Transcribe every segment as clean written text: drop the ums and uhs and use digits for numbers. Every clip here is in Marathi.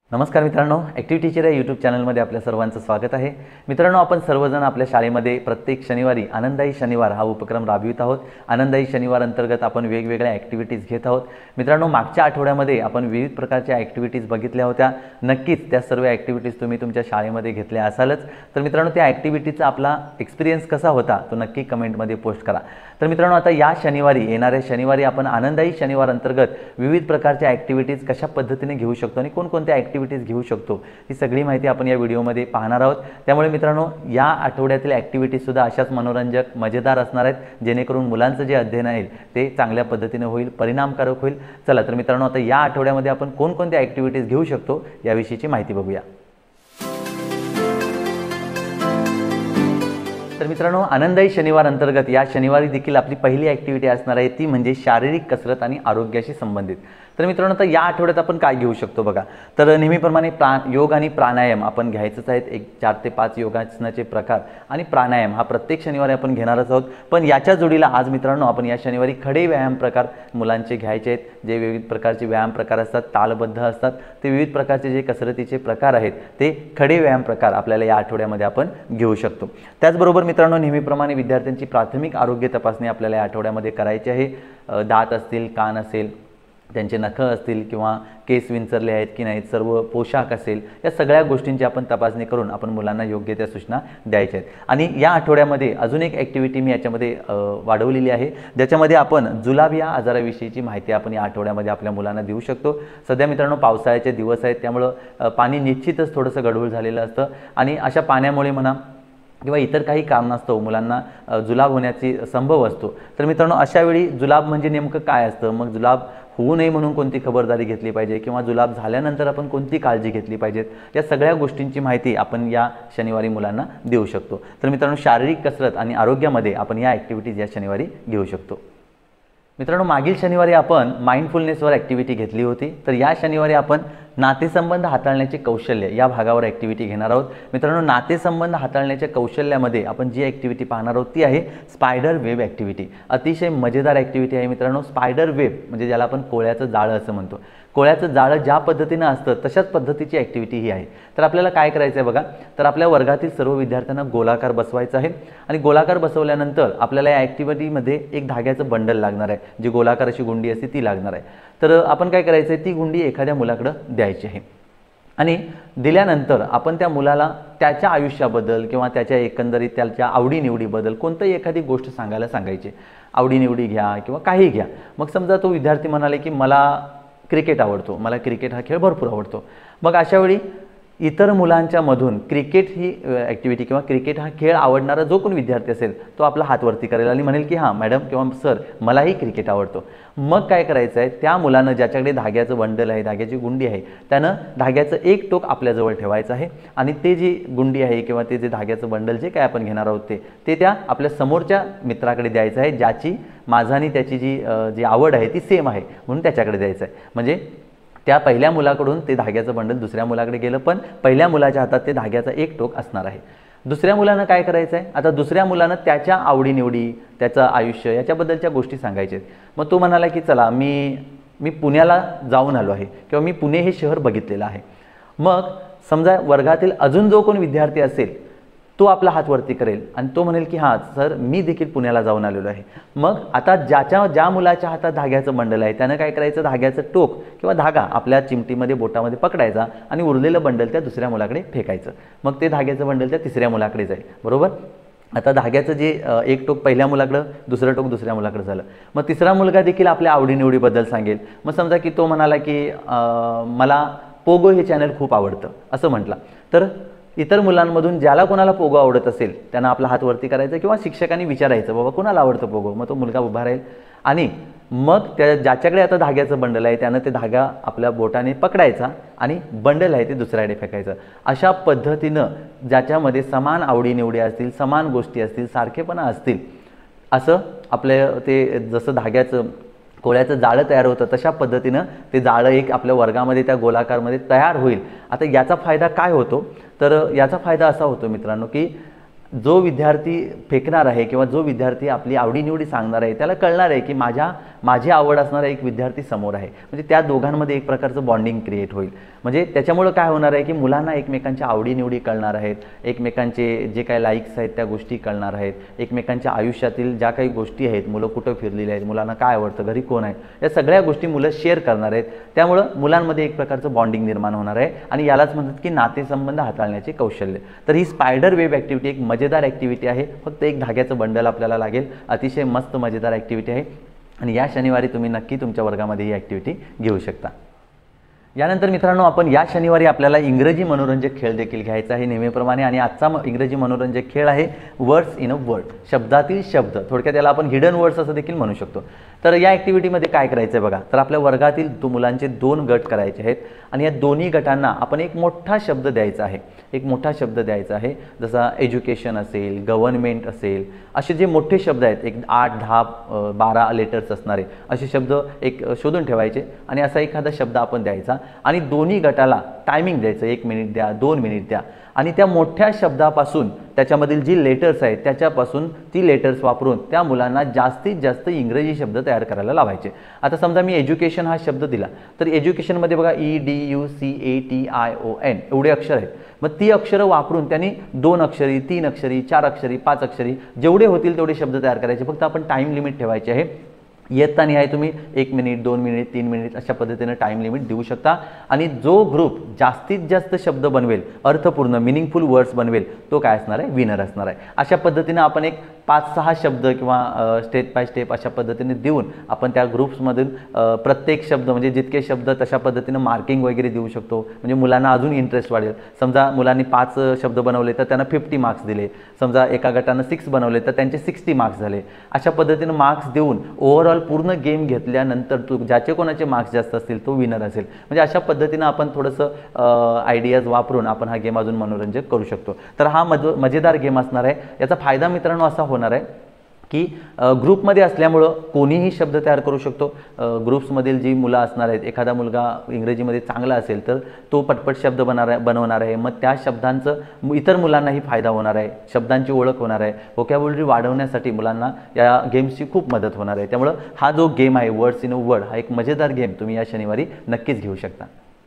नमस्कार मित्रांनो, ॲक्टिव्हिटी टीचर या यूट्यूब चॅनलमध्ये आपल्या सर्वांचं स्वागत आहे। मित्रांनो, आपण सर्वजण आपल्या शाळेमध्ये प्रत्येक शनिवारी आनंदाई शनिवार हा उपक्रम राबवित आहोत। आनंदाई शनिवार अंतर्गत आपण वेगवेगळ्या ॲक्टिव्हिटीज घेत आहोत। मित्रांनो, मागच्या आठवड्यामध्ये आपण विविध प्रकारच्या ॲक्टिव्हिटीज बघितल्या होत्या। नक्कीच त्या सर्व ॲक्टिव्हिटीज तुम्ही तुमच्या शाळेमध्ये घेतल्या असालच। तर मित्रांनो, त्या ॲक्टिव्हिटीचा आपला एक्सपिरियन्स कसा होता तो नक्की कमेंटमध्ये पोस्ट करा। तर मित्रांनो, आता या शनिवारी येणाऱ्या शनिवारी आपण आनंदाई शनिवार अंतर्गत विविध प्रकारच्या ॲक्टिव्हिटीज कशा पद्धतीने घेऊ शकतो आणि कोणकोणत्या ॲक्टिव्हिटीज घेऊ शकतो ही सगळी माहिती आपण या व्हिडिओमध्ये पाहणार आहोत। त्यामुळे मित्रांनो, या आठवड्यातील ॲक्टिव्हिटीज सुद्धा अशाच मनोरंजक मजेदार असणार आहेत, जेणेकरून मुलांचं जे अध्ययन आहे ते चांगल्या पद्धतीने होईल, परिणामकारक होईल। चला तर मित्रांनो, आता या आठवड्यामध्ये आपण कोणकोणत्या ॲक्टिव्हिटीज घेऊ शकतो याविषयीची माहिती बघूया। तर मित्रांनो, आनंदाई शनिवार अंतर्गत या शनिवारी देखील आपली पहिली ॲक्टिव्हिटी असणार आहे, ती म्हणजे शारीरिक कसरत आणि आरोग्याशी संबंधित। तर मित्रांनो, आता या आठवड्यात आपण काय घेऊ शकतो बघा। तर नेहमीप्रमाणे योग आणि प्राणायाम आपण घ्यायचंच आहेत। 4 ते 5 योगासनाचे प्रकार आणि प्राणायाम हा प्रत्येक शनिवारी आपण घेणारच आहोत। पण याच्या जोडीला आज मित्रांनो, आपण या शनिवारी खडे व्यायाम प्रकार मुलांचे घ्यायचे आहेत। जे विविध प्रकारचे व्यायाम प्रकार असतात, तालबद्ध असतात, ते विविध प्रकारचे जे कसरतीचे प्रकार आहेत ते खडे व्यायाम प्रकार आपल्याला या आठवड्यामध्ये आपण घेऊ शकतो। त्याचबरोबर मित्रांनो, नेहमीप्रमाणे विद्यार्थ्यांची प्राथमिक आरोग्य तपासणी आपल्याला या आठवड्यामध्ये करायची आहे। दात असतील, कान असेल, त्यांचे नखं असतील किंवा केस विंचरले आहेत की नाहीत, सर्व पोशाख असेल, या सगळ्या गोष्टींची आपण तपासणी करून आपण मुलांना योग्य त्या सूचना द्यायच्या आहेत। आणि या आठवड्यामध्ये अजून एक ॲक्टिव्हिटी मी याच्यामध्ये वाढवलेली आहे, ज्याच्यामध्ये आपण जुलाब या आजाराविषयीची माहिती आपण या आठवड्यामध्ये आपल्या मुलांना देऊ शकतो। सध्या मित्रांनो, पावसाळ्याचे दिवस आहेत, त्यामुळं पाणी निश्चितच थोडंसं गढूळ झालेलं असतं आणि अशा पाण्यामुळे म्हणा किंवा इतर काही कारणास्तव मुलांना जुलाब होण्याची संभव असतो। तर मित्रांनो, अशा वेळी जुलाब म्हणजे नेमकं काय असतं, मग जुलाब होऊ नये म्हणून कोणती खबरदारी घेतली पाहिजे किंवा जुलाब झाल्यानंतर आपण कोणती काळजी घेतली पाहिजे, या सगळ्या गोष्टींची माहिती आपण या शनिवारी मुलांना देऊ शकतो। तर मित्रांनो, शारीरिक कसरत आणि आरोग्यामध्ये आपण या ॲक्टिव्हिटीज या शनिवारी घेऊ शकतो। मित्रांनो, मागील शनिवारी आपण माइंडफुलनेसवर ॲक्टिव्हिटी घेतली होती। तर या शनिवारी आपण नातेसंबंध हाताळण्याचे कौशल्य या भागावर ॲक्टिव्हिटी घेणार आहोत। मित्रांनो, नातेसंबंध हाताळण्याच्या कौशल्यामध्ये आपण जी ॲक्टिव्हिटी पाहणार आहोत ती आहे स्पायडर वेब ॲक्टिव्हिटी। अतिशय मजेदार ॲक्टिव्हिटी आहे मित्रांनो। स्पायडर वेब म्हणजे ज्याला आपण कोळ्याचं जाळं असं म्हणतो। कोळ्याचं जाळं ज्या पद्धतीनं असतं तशाच पद्धतीची ॲक्टिव्हिटी ही आहे। तर आपल्याला काय करायचं आहे बघा, तर आपल्या वर्गातील सर्व विद्यार्थ्यांना गोलाकार बसवायचं आहे आणि गोलाकार बसवल्यानंतर आपल्याला या ॲक्टिव्हिटीमध्ये एक धाग्याचं बंडल लागणार आहे, जी गोलाकार अशी गुंडी असते ती लागणार आहे। तर आपण काय करायचं आहे, ती गुंडी एखाद्या मुलाकडं द्यायची आहे आणि दिल्यानंतर आपण त्या मुलाला त्याच्या आयुष्याबद्दल किंवा त्याच्या एकंदरीत त्याच्या आवडीनिवडीबद्दल कोणतीही एखादी गोष्ट सांगायची। आवडीनिवडी घ्या किंवा काही घ्या। मग समजा तो विद्यार्थी म्हणाले की मला क्रिकेट आवडतो, मला क्रिकेट हा खेळ भरपूर आवडतो। मग अशा वेळी इतर मुलांच्या मधून क्रिकेट ही ॲक्टिव्हिटी किंवा क्रिकेट हा खेळ आवडणारा जो कोणी विद्यार्थी असेल तो आपला हात वरती करेल आणि म्हणेल की हां मॅडम किंवा सर, मलाही क्रिकेट आवडतो। मग काय करायचं आहे, त्या मुलानं ज्याच्याकडे धाग्याचं बंडल आहे, धाग्याची गुंडी आहे, त्यानं धाग्याचं एक टोक आपल्याजवळ ठेवायचं आहे आणि ते जी गुंडी आहे किंवा ते जे धाग्याचं बंडल जे काय आपण घेणार आहोत ते त्या आपल्या समोरच्या मित्राकडे द्यायचं आहे, ज्याची माझा आणि त्याची जी आवड आहे ती सेम आहे म्हणून त्याच्याकडे द्यायचं आहे। म्हणजे त्या पहिल्या मुलाकडून ते धाग्याचं बंडल दुसऱ्या मुलाकडे गेलं, पण पहिल्या मुलाच्या हातात ते धाग्याचा एक टोक असणार आहे। दुसऱ्या मुलानं काय करायचं आहे, आता दुसऱ्या मुलानं त्याच्या आवडीनिवडी, त्याचं आयुष्य याच्याबद्दलच्या गोष्टी सांगायच्या आहेत। मग तो म्हणाला की चला मी पुण्याला जाऊन आलो आहे किंवा मी पुणे हे शहर बघितलेलं आहे। मग समजा वर्गातील अजून जो कोण विद्यार्थी असेल तो आपला हात वरती करेल आणि तो म्हणेल की हां सर, मी देखील पुण्याला जाऊन आलेलो आहे। मग आता ज्या मुलाच्या हातात धाग्याचं बंडल आहे त्यानं काय करायचं, धाग्याचं टोक किंवा धागा आपल्या चिमटीमध्ये बोटामध्ये पकडायचा आणि उरलेलं बंडल त्या दुसऱ्या मुलाकडे फेकायचं। मग ते धाग्याचं बंडल त्या तिसऱ्या मुलाकडे जाईल, बरोबर। आता धाग्याचं जे एक टोक पहिल्या मुलाकडं, दुसरं टोक दुसऱ्या मुलाकडे झालं। मग तिसरा मुलगा देखील आपल्या आवडीनिवडीबद्दल सांगेल। मग समजा की तो म्हणाला की मला पोगो हे चॅनल खूप आवडतं असं म्हटलं, तर इतर मुलांमधून ज्याला कोणाला पोगो आवडत असेल त्यांना आपला हात वरती करायचा किंवा शिक्षकांनी विचारायचं बाबा कोणाला आवडतं पोगो। मग तो मुलगा उभा राहील आणि मग ज्याच्याकडे आता धाग्याचं बंडल आहे त्यानं ते धागा आपल्या बोटाने पकडायचा आणि बंडल आहे ते दुसऱ्याकडे फेकायचं। अशा पद्धतीनं ज्याच्यामध्ये समान आवडीनिवडी असतील, समान गोष्टी असतील, सारखेपणा असतील, असं आपलं ते जसं धाग्याचं कोळ्याचं जाळं तयार होतं तशा पद्धतीनं ते जाळं एक आपल्या वर्गामध्ये त्या गोलाकारमध्ये तयार होईल। आता याचा फायदा काय होतो, तर याचा फायदा असा होतो मित्रांनो की जो विद्यार्थी फेकणार आहे किंवा जो विद्यार्थी आपली आवडीनिवडी सांगणार आहे त्याला कळणार आहे की माझ्या माझी आवड असणारा एक विद्यार्थी समोर आहे, म्हणजे त्या दोघांमध्ये एक प्रकारचं बॉन्डिंग क्रिएट होईल. म्हणजे त्याच्यामुळं काय होणार आहे की मुलांना एकमेकांच्या आवडीनिवडी कळणार आहेत, एकमेकांचे जे काही लाईक्स आहेत त्या गोष्टी कळणार आहेत, एकमेकांच्या आयुष्यातील ज्या काही गोष्टी आहेत, मुलं कुठं फिरलेली आहेत, मुलांना काय आवडतं, घरी कोण आहे, या सगळ्या गोष्टी मुलं शेअर करणार आहेत. त्यामुळं मुलांमध्ये एक प्रकारचं बॉन्डिंग निर्माण होणार आहे आणि यालाच म्हणतात की नातेसंबंध हाताळण्याचे कौशल्य. तर ही स्पायडर वेब ॲक्टिव्हिटी एक मजेदार ॲक्टिव्हिटी आहे. फक्त एक धाग्याचं बंडल आपल्याला लागेल. अतिशय मस्त मजेदार ॲक्टिव्हिटी आहे आणि या शनिवारी तुम्ही नक्की तुमच्या वर्गामध्ये ही ॲक्टिव्हिटी घेऊ शकता. यानंतर मित्रांनो, आपण या शनिवारी आपल्याला इंग्रजी मनोरंजक खेळ देखील घ्यायचा आहे नेहमीप्रमाणे. आणि आजचा इंग्रजी मनोरंजक खेळ आहे वर्ड्स इन अ वर्ड, शब्दातील शब्द. थोडक्यात याला आपण हिडन वर्ड्स असं देखील म्हणू शकतो. तर या ॲक्टिव्हिटीमध्ये काय करायचं आहे बघा, तर आपल्या वर्गातील मुलांचे 2 गट करायचे आहेत आणि या दोन्ही गटांना आपण एक मोठा शब्द द्यायचा आहे. एक मोठा शब्द द्यायचा आहे, जसा एज्युकेशन असेल, गव्हर्नमेंट असेल, असे जे मोठे शब्द आहेत, एक 8, 10, 12 लेटर्स असणारे असे शब्द एक शोधून ठेवायचे आणि असा एखादा शब्द आपण द्यायचा आणि दोन्ही गटाला टायमिंग द्यायचं, 1 मिनिट द्या, 2 मिनिट द्या. आणि त्या मोठ्या शब्दापासून त्याच्यामधील जी लेटर्स आहेत त्याच्यापासून ती लेटर्स वापरून त्या मुलांना जास्तीत जास्त इंग्रजी शब्द तयार करायला लावायचे. आता समजा मी एज्युकेशन हा शब्द दिला, तर एज्युकेशनमध्ये बघा EDUCATION एवढे अक्षर आहेत. मग ती अक्षरं वापरून त्यांनी 2 अक्षरी, 3 अक्षरी, 4 अक्षरी, 5 अक्षरी जेवढे होतील तेवढे शब्द तयार करायचे. फक्त आपण टाईम लिमिट ठेवायचे आहे. येताना आहे तुम्ही 1 मिनिट, 2 मिनिट, 3 मिनिट अशा पद्धतीने टाईम लिमिट देऊ शकता. आणि जो ग्रुप जास्तीत जास्त शब्द बनवेल, अर्थपूर्ण मिनिंगफुल वर्ड्स बनवेल, तो काय असणार आहे, विनर असणार आहे. अशा पद्धतीने आपण एक 5-6 शब्द किंवा स्टेप बाय स्टेप अशा पद्धतीने देऊन आपण त्या ग्रुप्समधून प्रत्येक शब्द म्हणजे जितके शब्द तशा पद्धतीनं मार्किंग वगैरे देऊ शकतो. म्हणजे मुलांना अजून इंटरेस्ट वाढेल. समजा मुलांनी 5 शब्द बनवले तर त्यांना 50 मार्क्स दिले. समजा एका गटानं 6 बनवले तर त्यांचे 60 मार्क्स झाले. अशा पद्धतीनं मार्क्स देऊन ओव्हरऑल पूर्ण गेम घेतल्यानंतर ज्याचे कोणाचे मार्क्स जास्त असतील तो विनर असेल. म्हणजे अशा पद्धतीनं आपण थोडंसं आयडियाज वापरून आपण हा गेम अजून मनोरंजक करू शकतो. तर हा मजेदार गेम असणार आहे. याचा फायदा मित्रांनो असा होणार आहे की ग्रुपमध्ये असल्यामुळं कोणीही शब्द तयार करू शकतो. ग्रुप्समधील जी मुलं असणार आहेत, एखादा मुलगा इंग्रजीमध्ये चांगला असेल तर तो पटपट शब्द बनवणार आहे. मग त्या शब्दांचं इतर मुलांनाही फायदा होणार आहे, शब्दांची ओळख होणार आहे, व्होकॅब्युलरी वाढवण्यासाठी मुलांना या गेम्सची खूप मदत होणार आहे. त्यामुळं हा जो गेम आहे वर्ड्स इन अ वर्ड हा एक मजेदार गेम तुम्ही या शनिवारी नक्कीच घेऊ शकता.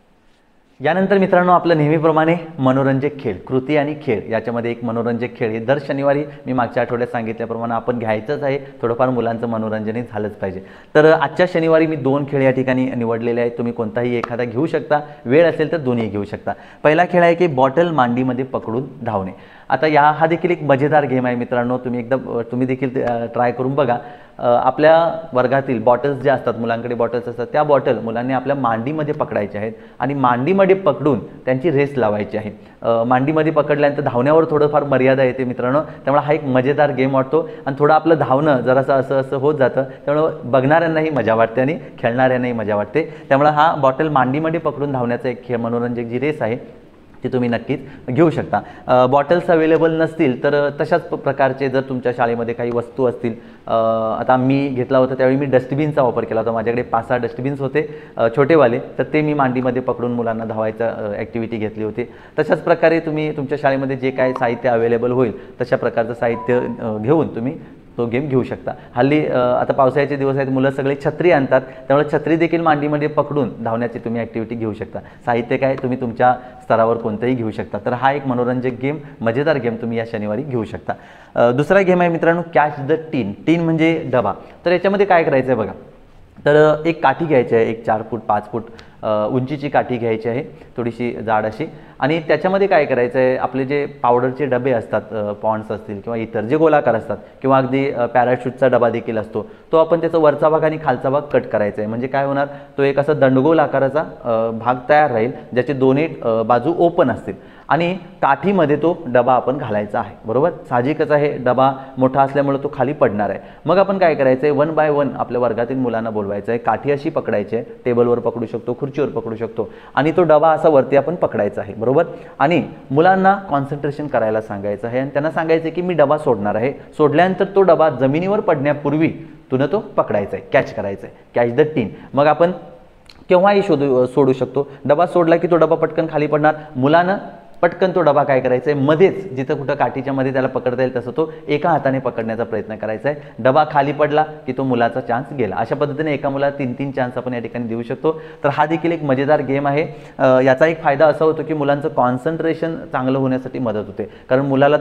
यानंतर मित्रांनो, आपलं नेहमीप्रमाणे मनोरंजक खेळ, कृती आणि खेळ याच्यामध्ये एक मनोरंजक खेळ हे दर शनिवारी मी मागच्या आठवड्यात सांगितल्याप्रमाणे आपण घ्यायचंच आहे. थोडंफार मुलांचं मनोरंजनही झालंच पाहिजे. तर आजच्या शनिवारी मी 2 खेळ या ठिकाणी निवडलेले आहेत. तुम्ही कोणताही एखादा घेऊ शकता, वेळ असेल तर दोन्ही घेऊ शकता. पहिला खेळ आहे की बॉटल मांडीमध्ये पकडून धावणे. आता हा देखील एक मजेदार गेम आहे मित्रांनो. तुम्ही देखील ट्राय करून बघा. आपल्या वर्गातील बॉटल्स जे असतात, मुलांकडे बॉटल्स असतात, त्या बॉटल मुलांनी आपल्या मांडीमध्ये पकडायच्या आहेत आणि मांडीमध्ये पकडून त्यांची रेस लावायची आहे. मांडीमध्ये पकडल्यानंतर धावण्यावर थोडंफार मर्यादा येते मित्रांनो. त्यामुळे हा एक मजेदार गेम वाटतो आणि थोडं आपलं धावणं जरासं असं होत जातं. त्यामुळे बघणाऱ्यांनाही मजा वाटते आणि खेळणाऱ्यांनाही मजा वाटते. त्यामुळे हा बॉटल मांडीमध्ये पकडून धावण्याचा एक खेळ, मनोरंजक जी रेस आहे ती तुम्ही नक्कीच घेऊ शकता. बॉटल्स अवेलेबल नसतील तर तशाच प्रकारचे जर तुमच्या शाळेमध्ये काही वस्तू असतील, आता मी घेतला होता त्यावेळी मी डस्टबिनचा वापर केला होता. माझ्याकडे 5-6 डस्टबिन्स होते छोटेवाले, तर ते मी मांडीमध्ये पकडून मुलांना धावायचा ॲक्टिव्हिटी घेतली होती. तशाच प्रकारे तुम्ही तुमच्या शाळेमध्ये जे काय साहित्य अवेलेबल होईल तशा प्रकारचं साहित्य घेऊन तुम्ही तो गेम घेऊ शकता. हल्ली आता पावसाळ्याचे दिवस आहेत, मुलं सगळे छत्री आणतात, त्यामुळे छत्री देखील मांडीमध्ये पकडून धावण्याची तुम्ही ॲक्टिव्हिटी घेऊ शकता. साहित्य काय तुम्ही तुमच्या स्तरावर कोणतंही घेऊ शकता. तर हा एक मनोरंजक गेम, मजेदार गेम तुम्ही या शनिवारी घेऊ शकता. दुसरा गेम आहे मित्रांनो कॅच द टीन. टीन म्हणजे डबा. तर याच्यामध्ये काय करायचं आहे बघा, तर एक काठी घ्यायची आहे, एक 4 फूट 5 फूट उंचीची काठी घ्यायची आहे, थोडीशी जाड अशी. आणि त्याच्यामध्ये काय करायचं आहे, आपले जे पावडरचे डबे असतात, पॉन्ड्स असतील किंवा इतर जे गोलाकार असतात किंवा अगदी पॅराशूटचा डबा देखील असतो, तो आपण त्याचा वरचा भाग आणि खालचा भाग कट करायचा आहे. म्हणजे काय होणार, तो एक असा दंडगोल आकाराचा भाग तयार राहील ज्याचे दोन्ही बाजू ओपन असतील आणि काठीमध्ये तो डबा आपण घालायचा आहे. बरोबर, साहजिकच आहे, डबा मोठा असल्यामुळे तो खाली पडणार आहे. मग आपण काय करायचं आहे, 1 बाय 1 आपल्या वर्गातील मुलांना बोलवायचं आहे. काठी अशी पकडायची आहे, टेबलवर पकडू शकतो, खुर्चीवर पकडू शकतो आणि तो डबा असा वरती आपण पकडायचा आहे. बरोबर, आणि मुलांना कॉन्सन्ट्रेशन करायला सांगायचं आहे आणि त्यांना सांगायचं आहे की मी डबा सोडणार आहे. सोडल्यानंतर तो डबा जमिनीवर पडण्यापूर्वी तुला तो पकडायचा आहे, कॅच करायचा आहे, कॅच द टीन. मग आपण केव्हाही सोडू शकतो. डबा सोडला की तो डबा पटकन खाली पडणार. मुलानं पटकन तो डबा काय करायचा आहे, मध्येच जिथं कुठं काठीच्या मध्ये त्याला पकडता येईल तसं तो एका हाताने पकडण्याचा प्रयत्न करायचा आहे. डबा खाली पडला की तो मुलाचा चान्स गेला. अशा पद्धतीने एका मुलाला 3-3 चान्स आपण या ठिकाणी देऊ शकतो. तर हा देखील एक मजेदार गेम आहे. याचा एक फायदा असा होतो की मुलांचं कॉन्सन्ट्रेशन चांगलं होण्यासाठी मदत होते, कारण मुलाला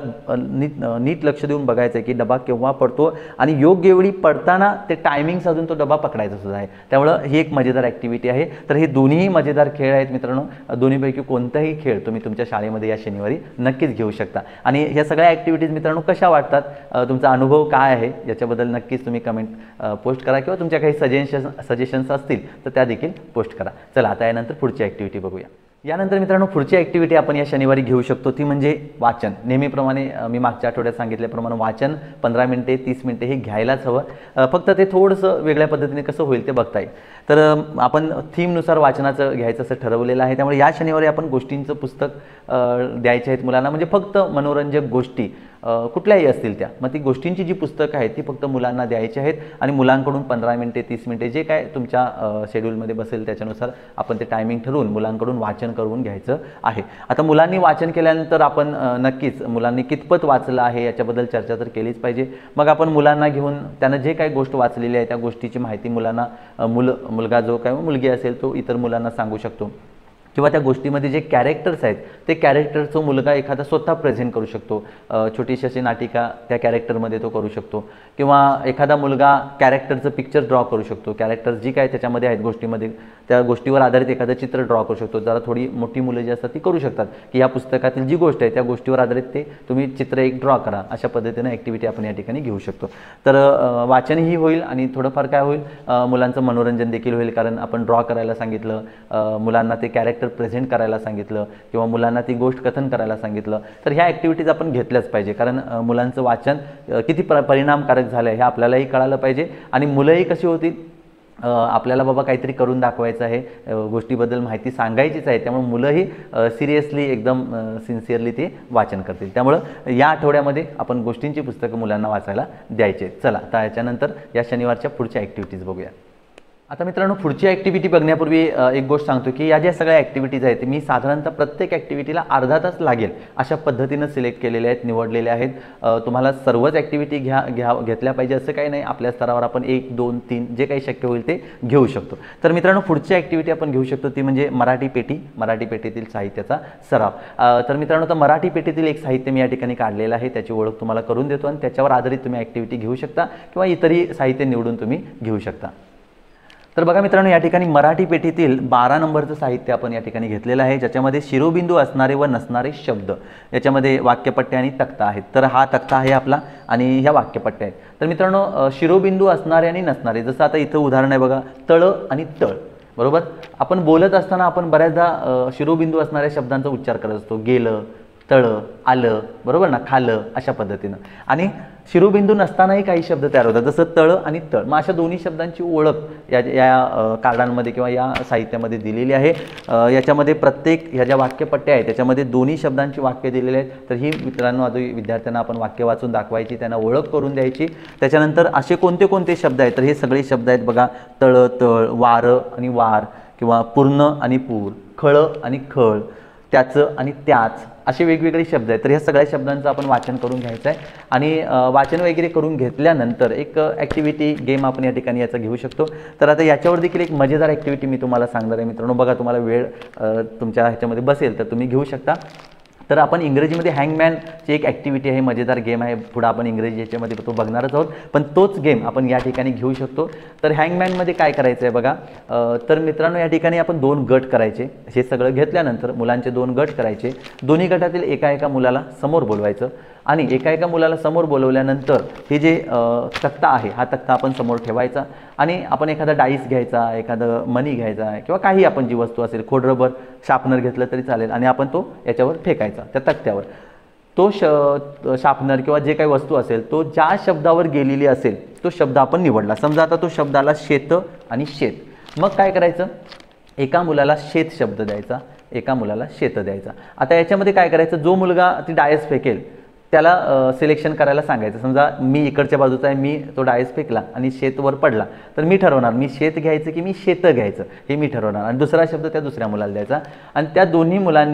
नीट लक्ष देऊन बघायचं आहे की डबा केव्हा पडतो आणि योग्य वेळी पडताना ते टायमिंग साधून तो डबा पकडायचा सुद्धा आहे. त्यामुळं ही एक मजेदार ॲक्टिव्हिटी आहे. तर हे दोन्हीही मजेदार खेळ आहेत मित्रांनो. दोन्हीपैकी कोणताही खेळ तुम्ही तुमच्या शाळेमध्ये या शनिवारी नक्कीच घेऊ शकता. आणि ह्या सगळ्या ॲक्टिव्हिटीज मित्रांनो कशा वाटतात, तुमचा अनुभव काय आहे याच्याबद्दल नक्कीच तुम्ही कमेंट पोस्ट करा, किंवा तुमच्या काही सजेशन्स असतील तर त्या देखील पोस्ट करा. चला आता यानंतर पुढची ॲक्टिव्हिटी बघूया. यानंतर मित्रांनो पुढची ॲक्टिव्हिटी आपण या शनिवारी घेऊ शकतो ती म्हणजे वाचन. नेहमीप्रमाणे मी मागच्या आठवड्यात सांगितल्याप्रमाणे वाचन 15 मिनिटे 30 मिनिटे हे घ्यायलाच हवं. फक्त ते थोडंसं वेगळ्या पद्धतीने कसं होईल ते बघता येईल. तर आपण थीमनुसार वाचनाचं घ्यायचं असं ठरवलेलं आहे. त्यामुळे या शनिवारी आपण गोष्टींचं पुस्तक द्यायचे आहेत मुलांना, म्हणजे फक्त मनोरंजक गोष्टी कुठल्याही असतील त्या, मग ती गोष्टींची जी पुस्तकं आहेत ती फक्त मुलांना द्यायची आहेत. आणि मुलांकडून 15 मिनिटे 30 मिनिटे जे काय तुमच्या शेड्यूलमध्ये बसेल त्याच्यानुसार आपण ते टायमिंग ठरवून मुलांकडून वाचन करून घ्यायचं आहे. आता मुलांनी वाचन केल्यानंतर आपण नक्कीच मुलांनी कितपत वाचलं आहे याच्याबद्दल चर्चा तर केलीच पाहिजे. मग आपण मुलांना घेऊन त्यांना जे काही गोष्ट वाचलेली आहे त्या गोष्टीची माहिती मुलांना मुलगा जो काय मुलगी असेल तो इतर मुलांना सांगू शकतो, किंवा त्या गोष्टीमध्ये जे कॅरेक्टर्स आहेत ते कॅरेक्टरचं मुलगा एखादा स्वतः प्रेझेंट करू शकतो. छोटीशी अशी नाटिका त्या कॅरेक्टरमध्ये तो करू शकतो, किंवा एखादा मुलगा कॅरेक्टरचं पिक्चर ड्रॉ करू शकतो. कॅरेक्टर्स जी काय त्याच्यामध्ये आहेत गोष्टीमध्ये त्या गोष्टीवर आधारित एखादं चित्र ड्रॉ करू शकतो. जरा थोडी मोठी मुलं जी असतात ती करू शकतात की या पुस्तकातील जी गोष्ट आहे त्या गोष्टीवर आधारित ते तुम्ही चित्र एक ड्रॉ करा. अशा पद्धतीनं ॲक्टिव्हिटी आपण या ठिकाणी घेऊ शकतो. तर वाचनही होईल आणि थोडंफार काय होईल, मुलांचं मनोरंजन देखील होईल, कारण आपण ड्रॉ करायला सांगितलं, मुलांना ते कॅरेक्टर प्रेझेंट करायला सांगितलं, किंवा मुलांना ती गोष्ट कथन करायला सांगितलं. तर ह्या ॲक्टिव्हिटीज आपण घेतल्याच पाहिजे, कारण मुलांचं वाचन किती परिणामकारक झालं हे आपल्यालाही कळालं पाहिजे. आणि मुलंही कशी होतील, आपल्याला बाबा काहीतरी करून दाखवायचं आहे, गोष्टीबद्दल माहिती सांगायचीच आहे, त्यामुळे मुलंही सिरियसली एकदम सिन्सिअरली ते वाचन करतील. त्यामुळं या आठवड्यामध्ये आपण गोष्टींची पुस्तकं मुलांना वाचायला द्यायचे. चला आता याच्यानंतर या शनिवारच्या पुढच्या ॲक्टिव्हिटीज बघूया. आता मित्रांनो पुढची ॲक्टिव्हिटी बघण्यापूर्वी एक गोष्ट सांगतो की या ज्या सगळ्या ॲक्टिव्हिटीज आहेत मी साधारणतः प्रत्येक ॲक्टिव्हिटीला अर्धा तास लागेल अशा पद्धतीनं सिलेक्ट केलेल्या आहेत, निवडलेल्या आहेत. तुम्हाला सर्वच ॲक्टिव्हिटी घेतल्या पाहिजे असं काही नाही. आपल्या स्तरावर आपण 1, 2, 3 जे काही शक्य होईल ते घेऊ शकतो. तर मित्रांनो पुढची ॲक्टिव्हिटी आपण घेऊ शकतो ती म्हणजे मराठी पेटीतील साहित्याचा सराव. तर मित्रांनो तर मराठी पेटीतील एक साहित्य मी या ठिकाणी काढलेलं आहे, त्याची ओळख तुम्हाला करून देतो आणि त्याच्यावर आधारित तुम्ही ॲक्टिव्हिटी घेऊ शकता, किंवा इतरही साहित्य निवडून तुम्ही घेऊ शकता. तर बघा मित्रांनो या ठिकाणी मराठी पेटीतील 12 नंबरचं साहित्य आपण या ठिकाणी घेतलेलं आहे, ज्याच्यामध्ये शिरोबिंदू असणारे व नसणारे शब्द, याच्यामध्ये वाक्यपट्ट्या आणि तक्ता आहेत. तर हा तक्ता आहे आपला आणि ह्या वाक्यपट्ट्या आहेत. तर मित्रांनो शिरोबिंदू असणारे आणि नसणारे, जसं आता इथं उदाहरण आहे बघा, तळ आणि तळ, बरोबर. आपण बोलत असताना आपण बऱ्याचदा शिरोबिंदू असणाऱ्या शब्दांचा उच्चार करत असतो, गेलं, तळ, आलं, बरोबर ना, खालं, अशा पद्धतीनं. आणि शिरोबिंदू नसतानाही काही शब्द तयार होतात, जसं तळ आणि तळ. मग अशा दोन्ही शब्दांची ओळख या कार्डांमध्ये किंवा या साहित्यामध्ये दिलेली आहे. याच्यामध्ये प्रत्येक ह्या ज्या वाक्यपट्ट्या आहेत त्याच्यामध्ये दोन्ही शब्दांची वाक्य दिलेली आहेत. तर ही मित्रांनो आधी विद्यार्थ्यांना आपण वाक्य वाचून दाखवायची, त्यांना ओळख करून द्यायची. त्याच्यानंतर असे कोणते कोणते शब्द आहेत, तर हे सगळे शब्द आहेत बघा, तळ, तळ, वारं आणि वार, किंवा पूर्ण आणि पूर, खळ आणि खळ, त्याचं आणि त्याच, असे वेगवेगळे शब्द आहेत. तर ह्या सगळ्या शब्दांचं आपण वाचन करून घ्यायचं आहे. आणि वाचन वगैरे करून घेतल्यानंतर एक ॲक्टिव्हिटी गेम आपण या ठिकाणी याचा घेऊ शकतो. तर आता याच्यावर देखील एक मजेदार ॲक्टिव्हिटी मी तुम्हाला सांगणार आहे मित्रांनो. बघा तुम्हाला वेळ तुमच्या ह्याच्यामध्ये बसेल तर तुम्ही घेऊ शकता. तर आपण इंग्रजीमध्ये हँगमॅनची एक ॲक्टिव्हिटी आहे, मजेदार गेम आहे. पुढं आपण इंग्रजी याच्यामध्ये तो बघणारच आहोत, पण तोच गेम आपण या ठिकाणी घेऊ शकतो. तर हँगमॅनमध्ये काय करायचं आहे बघा, तर मित्रांनो या ठिकाणी आपण 2 गट करायचे. हे सगळं घेतल्यानंतर मुलांचे 2 गट करायचे. दोन्ही गटातील एका मुलाला समोर बोलवायचं आणि एका मुलाला समोर बोलवल्यानंतर हे जे तक्ता आहे हा तक्ता आपण समोर ठेवायचा आणि आपण एखादा डाईस घ्यायचा, एखादं मनी घ्यायचा किंवा काही आपण जी वस्तू असेल, खोडरबर, शार्पनर घेतलं तरी चालेल आणि आपण तो याच्यावर फेकायचा त्या तक्त्यावर. तो शार्पनर किंवा जे काही वस्तू असेल तो ज्या शब्दावर गेलेली असेल तो शब्द आपण निवडला. समजा आता तो शब्दाला शेत आणि शेत, मग काय करायचं, एका मुलाला शेत शब्द द्यायचा, एका मुलाला शेत द्यायचा. आता याच्यामध्ये काय करायचं, जो मुलगा ती डायस फेकेल त्याला सिलेक्शन करायला सांगायचं. समजा मी इकडच्या बाजूचा आहे, मी तो डायस फेकला आणि शेतवर पडला तर मी ठरवणार मी शेत घ्यायचं की मी शेत घ्यायचं, हे मी ठरवणार आणि दुसरा शब्द त्या दुसऱ्या मुलाला द्यायचा. आणि त्या दोन्ही मुलांनी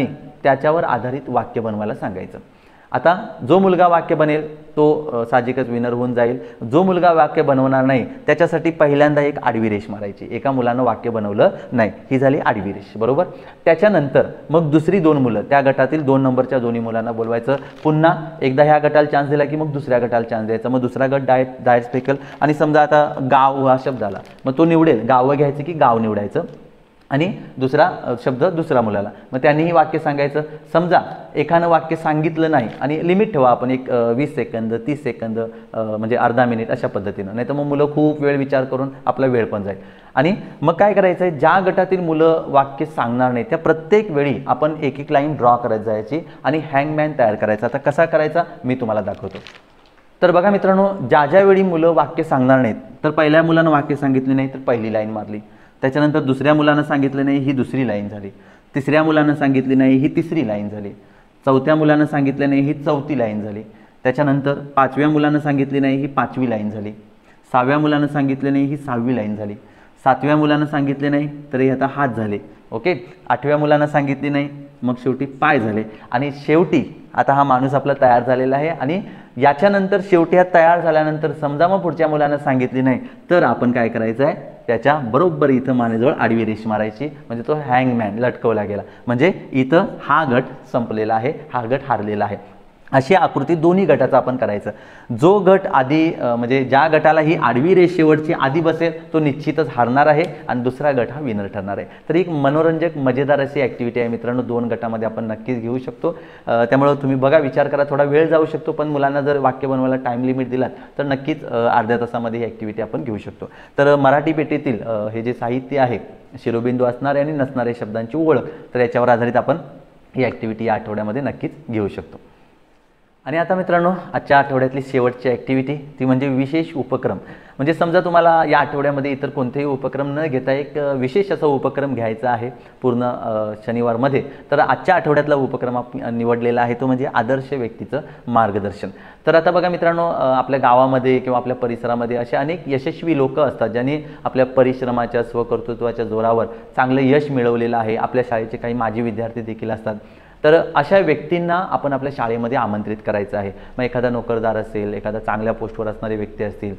त्याच्यावर आधारित वाक्य बनवायला सांगायचं. आता जो मुलगा वाक्य बनेल तो साहजिकच विनर होऊन जाईल. जो मुलगा वाक्य बनवणार नाही त्याच्यासाठी पहिल्यांदा एक आडवी रेष मारायची. एका मुलानं वाक्य बनवलं नाही, ही झाली आडवी रेष, बरोबर. त्याच्यानंतर मग दुसरी दोन मुलं, त्या गटातील 2 नंबरच्या दोन्ही मुलांना बोलवायचं. पुन्हा एकदा ह्या गटाला चान्स दिला की मग दुसऱ्या गटाला चान्स द्यायचा. मग दुसरा गट डायरेक्ट फेकल आणि समजा आता गाव हा शब्द आला, मग तो निवडेल गावं घ्यायचं की गाव निवडायचं आणि दुसरा शब्द दुसऱ्या मुलाला. मग त्यांनीही वाक्य सांगायचं. समजा एखादं वाक्य सांगितलं नाही आणि लिमिट ठेवा आपण एक 20 सेकंद 30 सेकंद म्हणजे अर्धा मिनिट अशा पद्धतीनं, नाही तर मग मुलं खूप वेळ विचार करून आपला वेळ पण जाईल. आणि मग काय करायचं आहे, ज्या गटातील मुलं वाक्य सांगणार नाही त्या प्रत्येक वेळी आपण एक एक लाईन ड्रॉ करत जायची आणि हँगमॅन तयार करायचा. आता कसा करायचा मी तुम्हाला दाखवतो. तर बघा मित्रांनो, ज्या वेळी मुलं वाक्य सांगणार नाहीत तर पहिल्या मुलानं वाक्य सांगितले नाही तर पहिली लाईन मारली. त्याच्यानंतर दुसऱ्या मुलानं सांगितलं नाही, ही दुसरी लाईन झाली. तिसऱ्या मुलानं सांगितली नाही, ही तिसरी लाईन झाली. चौथ्या मुलानं सांगितलं नाही, ही चौथी लाईन झाली. त्याच्यानंतर 5व्या मुलानं सांगितली नाही, ही 5वी लाईन झाली. 6व्या मुलानं सांगितले नाही, ही 6वी लाईन झाली. 7व्या मुलानं सांगितले नाही तर हे आता हात झाले. ओके. 8व्या मुलानं सांगितली नाही, मग शेवटी पाय झाले. आणि शेवटी आता हा माणूस आपला तयार झालेला आहे. आणि याच्यानंतर शेवटी हा तयार झाल्यानंतर समजा मग पुढच्या मुलानं सांगितली नाही तर आपण काय करायचं आहे, त्याच्या बरोबर इथं मानेजवळ आडवी रेष मारायची. म्हणजे तो हँगमॅन लटकवला गेला, म्हणजे इथं हा गट संपलेला आहे, हा गट हारलेला आहे. अशी आकृती दोन्ही गटाचं आपण करायचं. जो गट आधी म्हणजे ज्या गटाला ही आडवी रेष शेवटची आधी बसेल तो निश्चितच हारणार आहे आणि दुसरा गट हा विनर ठरणार आहे. तर एक मनोरंजक मजेदार अशी ॲक्टिव्हिटी आहे मित्रांनो, 2 गटामध्ये आपण नक्कीच घेऊ शकतो. त्यामुळे तुम्ही बघा, विचार करा, थोडा वेळ जाऊ शकतो पण मुलांना जर वाक्य बनवायला टाईम लिमिट दिलात तर नक्कीच अर्ध्या तासामध्ये ही ॲक्टिव्हिटी आपण घेऊ शकतो. तर मराठी पेठेतील हे जे साहित्य आहे, शिरोबिंदू असणारे आणि नसणारे शब्दांची ओळख, तर याच्यावर आधारित आपण ही ॲक्टिव्हिटी या आठवड्यामध्ये नक्कीच घेऊ शकतो. आणि आता मित्रांनो, आजच्या आठवड्यातली शेवटची ॲक्टिव्हिटी ती म्हणजे विशेष उपक्रम. म्हणजे समजा तुम्हाला या आठवड्यामध्ये इतर कोणतेही उपक्रम न घेता एक विशेष असा उपक्रम घ्यायचा आहे पूर्ण शनिवारमध्ये, तर आजच्या आठवड्यातला उपक्रम आपण निवडलेला आहे तो म्हणजे आदर्श व्यक्तीचं मार्गदर्शन. तर आता बघा मित्रांनो, आपल्या गावामध्ये किंवा आपल्या परिसरामध्ये असे अनेक यशस्वी लोक असतात ज्यांनी आपल्या परिश्रमाच्या स्वकर्तृत्वाच्या जोरावर चांगलं यश मिळवलेलं आहे. आपल्या शाळेचे काही माजी विद्यार्थी देखील असतात. तर अशा व्यक्तींना आपण आपल्या शाळेमध्ये आमंत्रित करायचं आहे. मग एखादा नोकरदार असेल, एखादा चांगल्या पोस्टवर असणारे व्यक्ती असतील,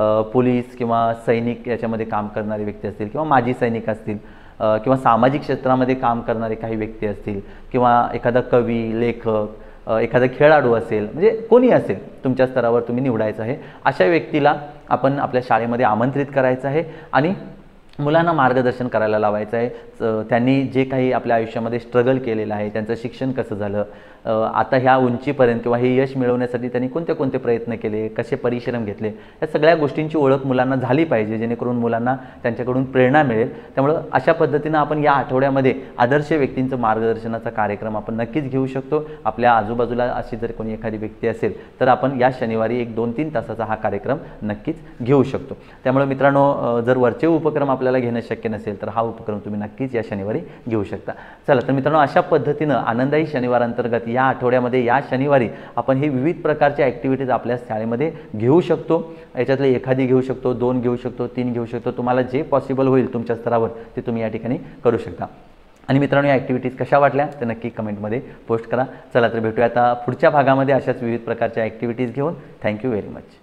पोलीस किंवा सैनिक याच्यामध्ये काम करणारे व्यक्ती असतील, किंवा माजी सैनिक असतील, किंवा सामाजिक क्षेत्रामध्ये काम करणारे काही व्यक्ती असतील, किंवा एखादा कवी, लेखक, एखादा खेळाडू असेल, म्हणजे कोणी असेल तुमच्या स्तरावर तुम्ही निवडायचं आहे. अशा व्यक्तीला आपण आपल्या शाळेमध्ये आमंत्रित करायचं आहे आणि मुलांना मार्गदर्शन करायला लावायचं आहे. त्यांनी जे काही आपल्या आयुष्यामध्ये स्ट्रगल केलेलं आहे, त्यांचं शिक्षण कसं झालं, आता ह्या उंचीपर्यंत किंवा हे यश मिळवण्यासाठी त्यांनी कोणते कोणते प्रयत्न केले, कसे परिश्रम घेतले, या सगळ्या गोष्टींची ओळख मुलांना झाली पाहिजे, जेणेकरून मुलांना त्यांच्याकडून प्रेरणा मिळेल. त्यामुळं अशा पद्धतीनं आपण या आठवड्यामध्ये आदर्श व्यक्तींचं मार्गदर्शनाचा कार्यक्रम आपण नक्कीच घेऊ शकतो. आपल्या आजूबाजूला अशी जर कोणी एखादी व्यक्ती असेल तर आपण या शनिवारी 1-2-3 तासाचा हा कार्यक्रम नक्कीच घेऊ शकतो. त्यामुळे मित्रांनो, जर वरचे उपक्रम आपल्याला घेणं शक्य नसेल तर हा उपक्रम तुम्ही नक्कीच या शनिवारी घेऊ शकता. चला तर मित्रांनो, अशा पद्धतीनं आनंदाई शनिवार अंतर्गत या आठवड्यामध्ये या शनिवारी आपण हे विविध प्रकारच्या ॲक्टिव्हिटीज आपल्या शाळेमध्ये घेऊ शकतो. याच्यातले एखादी घेऊ शकतो, 2 घेऊ शकतो, 3 घेऊ शकतो. तुम्हाला जे पॉसिबल होईल तुमच्या स्तरावर ते तुम्ही या ठिकाणी करू शकता. आणि मित्रांनो, या ॲक्टिव्हिटीज कशा वाटल्या ते नक्की कमेंटमध्ये पोस्ट करा. चला तर भेटूया आता पुढच्या भागामध्ये अशाच विविध प्रकारच्या ॲक्टिव्हिटीज घेऊन. Thank you very much.